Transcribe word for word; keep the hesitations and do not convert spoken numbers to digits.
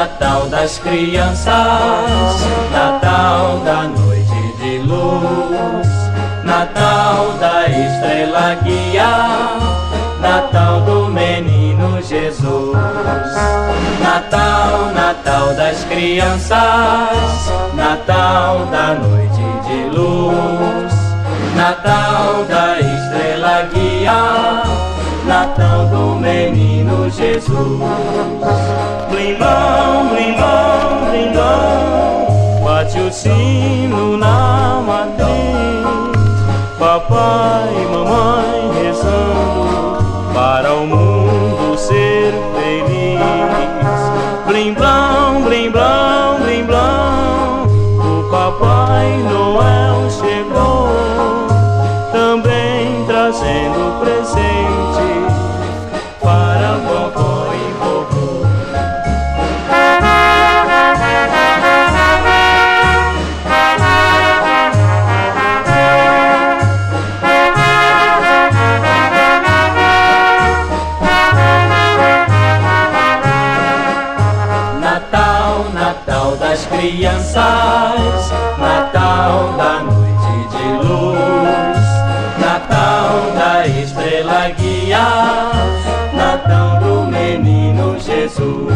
Natal das crianças, Natal da noite de luz, Natal da estrela guia, Natal do menino Jesus. Natal, Natal das crianças, Natal da noite de luz, Natal da estrela guia, Natal do menino Jesus. Blimbão, blimbão, blimbão, bate o sino na matriz, papai e mamãe rezando para o mundo ser feliz. Blimblão, blimblão, blimblão, o Papai Noel chegou, também trazendo presente para vovó e vovô. Natal, Natal das crianças, Natal da noite de luz, Natal da estrela guia, Natal do menino Jesus.